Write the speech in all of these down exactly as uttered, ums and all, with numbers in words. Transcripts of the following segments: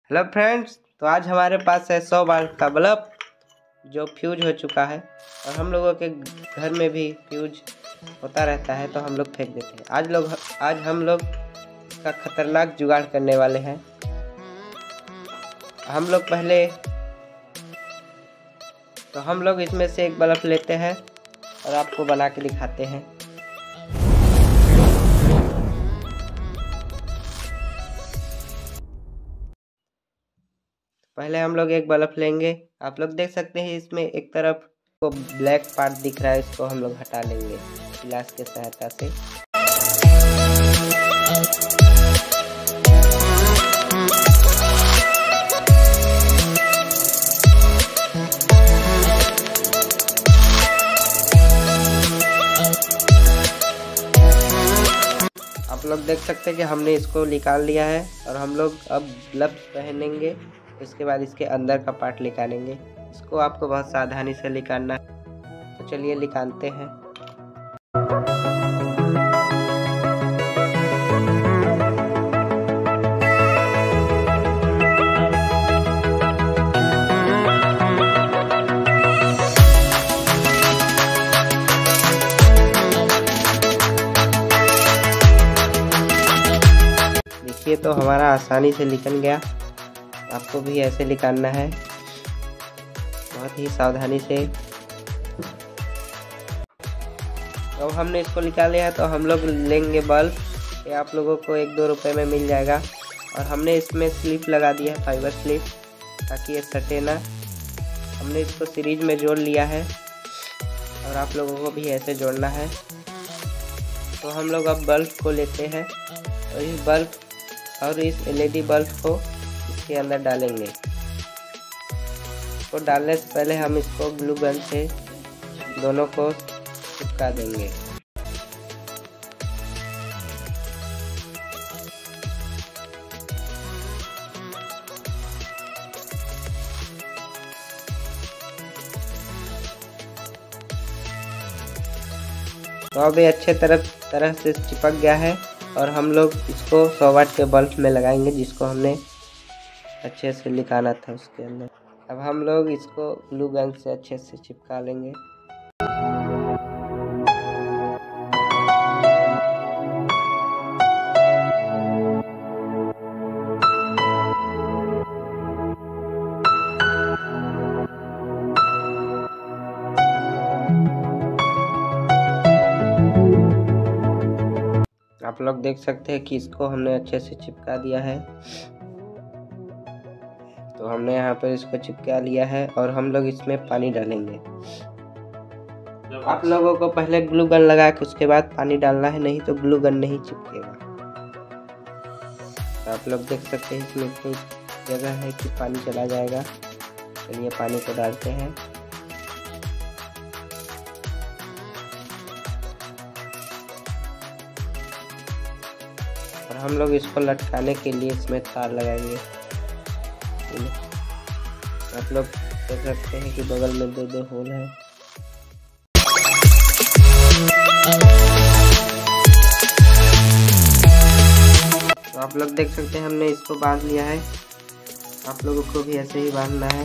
Hello friends, तो आज हमारे पास है सौ वाट का बल्ब जो फ्यूज हो चुका है और हम लोगों के घर में भी फ्यूज होता रहता है तो हम लोग फेंक देते हैं। आज लोग आज हम लोग इसका खतरनाक जुगाड़ करने वाले हैं। हम लोग पहले तो हम लोग इसमें से एक बल्ब लेते हैं और आपको बना के दिखाते हैं। पहले हम लोग एक बल्ब लेंगे। आप लोग देख सकते हैं इसमें एक तरफ को ब्लैक पार्ट दिख रहा है, इसको हम लोग हटा लेंगे गिलास के सहायता से। आप लोग देख सकते हैं कि हमने इसको निकाल लिया है और हम लोग अब ग्लव्स पहनेंगे। इसके बाद इसके अंदर का पार्ट निकालेंगे। इसको आपको बहुत सावधानी से निकालना है, तो चलिए निकालते हैं। देखिए तो हमारा आसानी से निकल गया। आपको भी ऐसे निकालना है बहुत ही सावधानी से। तो अब हमने इसको निकाल लिया है तो हम लोग लेंगे बल्ब। ये आप लोगों को एक दो रुपए में मिल जाएगा और हमने इसमें स्लिप लगा दिया है, फाइबर स्लिप, ताकि ये सटे ना। हमने इसको सीरीज में जोड़ लिया है और आप लोगों को भी ऐसे जोड़ना है। तो हम लोग अब बल्ब को लेते हैं और इस बल्ब और इस एलईडी बल्ब को इसके अंदर डालेंगे। इसको डालने से पहले हम इसको ग्लू गन से दोनों को चिपका देंगे। तो अब ये अच्छे तरह तरह से चिपक गया है और हम लोग इसको सौ वाट के बल्ब में लगाएंगे, जिसको हमने अच्छे से निकाला था उसके अंदर। अब हम लोग इसको ग्लू गन से अच्छे से चिपका लेंगे। आप लोग देख सकते हैं कि इसको हमने अच्छे से चिपका दिया है। तो हमने यहाँ पर इसको चिपका लिया है और हम लोग इसमें पानी डालेंगे। आप लोगों को पहले ग्लू गन लगा के उसके बाद पानी डालना है, नहीं तो ग्लू गन नहीं चिपकेगा। तो आप लोग देख सकते हैं इसमें इतनी जगह है कि पानी चला जाएगा। चलिए पानी को डालते हैं। और हम लोग इसको लटकाने के लिए इसमें तार लगाएंगे। आप लोग देख सकते हैं कि बगल में दो दो होल है। तो आप लोग देख सकते हैं हमने इसको बांध लिया है। आप लोगों को भी ऐसे ही बांधना है।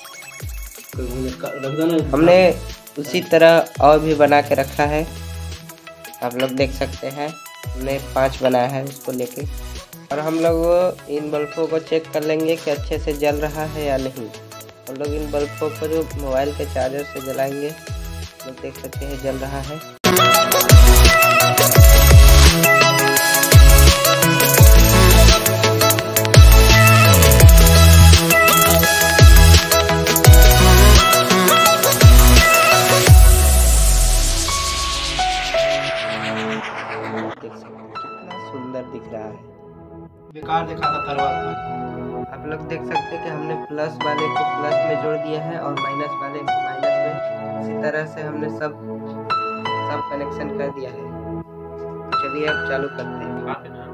हमने उसी तरह और भी बना के रखा है। आप लोग देख सकते हैं हमने पांच बनाया है उसको लेके। और हम लोग इन बल्बों को चेक कर लेंगे कि अच्छे से जल रहा है या नहीं। हम लोग इन बल्बों को जो मोबाइल के चार्जर से जलाएंगे, लोग देख सकते हैं जल रहा है। देख सकते हैं कितना सुंदर दिख रहा है। बेकार दिखा था तरवा। आप लोग देख सकते हैं कि हमने प्लस वाले को प्लस में जोड़ दिया है और माइनस वाले को माइनस में। इसी तरह से हमने सब सब कनेक्शन कर दिया है। चलिए अब चालू करते हैं।